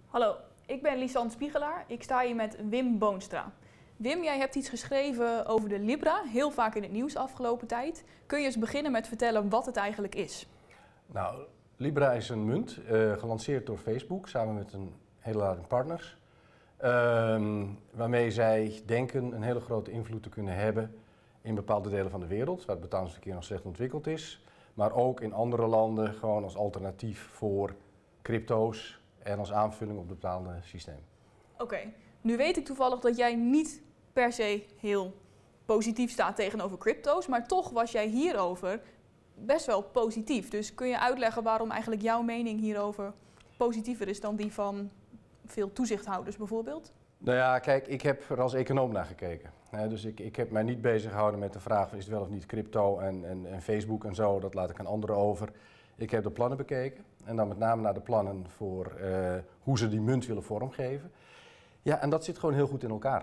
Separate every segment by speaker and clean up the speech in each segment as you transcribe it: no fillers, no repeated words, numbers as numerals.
Speaker 1: Hallo, ik ben Lisanne Spiegelaar. Ik sta hier met Wim Boonstra. Wim, jij hebt iets geschreven over de Libra, heel vaak in het nieuws afgelopen tijd. Kun je eens beginnen met vertellen wat het eigenlijk is?
Speaker 2: Nou, Libra is een munt, gelanceerd door Facebook samen met een hele lading partners. Waarmee zij denken een hele grote invloed te kunnen hebben in bepaalde delen van de wereld, waar het betalingsverkeer nog slecht ontwikkeld is. Maar ook in andere landen gewoon als alternatief voor crypto's en als aanvulling op het betaalde systeem.
Speaker 1: Oké, nu weet ik toevallig dat jij niet per se heel positief staat tegenover crypto's, maar toch was jij hierover best wel positief. Dus kun je uitleggen waarom eigenlijk jouw mening hierover positiever is dan die van veel toezichthouders bijvoorbeeld?
Speaker 2: Nou ja, kijk, ik heb er als econoom naar gekeken. Dus ik heb mij niet bezig gehouden met de vraag is het wel of niet crypto en Facebook en zo, dat laat ik aan anderen over. Ik heb de plannen bekeken en dan met name naar de plannen voor hoe ze die munt willen vormgeven. Ja, en dat zit gewoon heel goed in elkaar.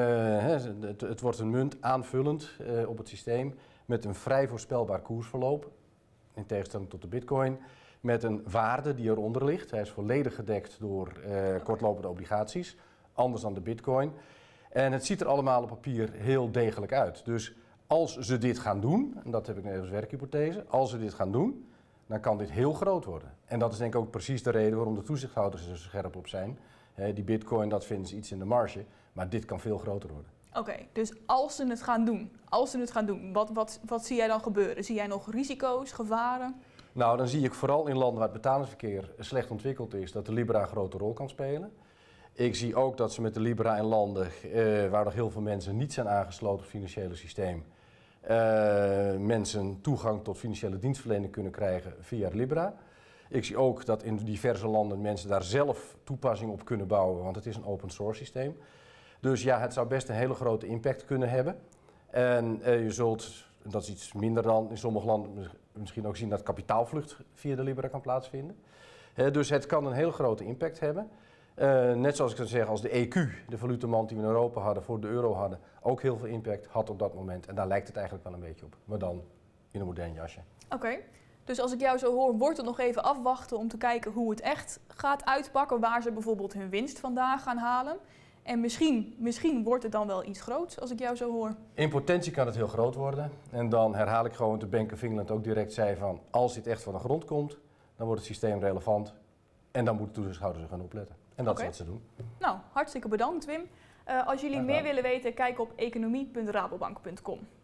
Speaker 2: Het wordt een munt aanvullend op het systeem met een vrij voorspelbaar koersverloop, in tegenstelling tot de bitcoin, met een waarde die eronder ligt. Hij is volledig gedekt door kortlopende obligaties, anders dan de bitcoin. En het ziet er allemaal op papier heel degelijk uit. Dus als ze dit gaan doen, en dat heb ik net als werkhypothese, als ze dit gaan doen, dan kan dit heel groot worden. En dat is denk ik ook precies de reden waarom de toezichthouders er zo scherp op zijn. Die bitcoin, dat vinden ze iets in de marge, maar dit kan veel groter worden.
Speaker 1: Oké, dus als ze het gaan doen, wat zie jij dan gebeuren? Zie jij nog risico's, gevaren?
Speaker 2: Nou, dan zie ik vooral in landen waar het betalingsverkeer slecht ontwikkeld is, dat de Libra een grote rol kan spelen. Ik zie ook dat ze met de Libra in landen waar nog heel veel mensen niet zijn aangesloten op het financiële systeem, mensen toegang tot financiële dienstverlening kunnen krijgen via Libra. Ik zie ook dat in diverse landen mensen daar zelf toepassing op kunnen bouwen, want het is een open source systeem. Dus ja, het zou best een hele grote impact kunnen hebben. En je zult, dat is iets minder dan in sommige landen, misschien ook zien dat kapitaalvlucht via de Libra kan plaatsvinden. Dus het kan een hele grote impact hebben. Net zoals ik zou zeggen, als de EQ, de valutamant die we in Europa hadden, voor de euro hadden, ook heel veel impact had op dat moment. En daar lijkt het eigenlijk wel een beetje op, maar dan in een modern jasje.
Speaker 1: Oké, dus als ik jou zo hoor, wordt het nog even afwachten om te kijken hoe het echt gaat uitpakken, waar ze bijvoorbeeld hun winst vandaan gaan halen. En misschien wordt het dan wel iets groots, als ik jou zo hoor.
Speaker 2: In potentie kan het heel groot worden. En dan herhaal ik gewoon wat de Bank of England ook direct zei van, als dit echt van de grond komt, dan wordt het systeem relevant. En dan moeten toezichthouders er gaan opletten. En dat is wat ze doen.
Speaker 1: Nou, hartstikke bedankt Wim. Als jullie meer willen weten, kijk op economie.rabobank.com.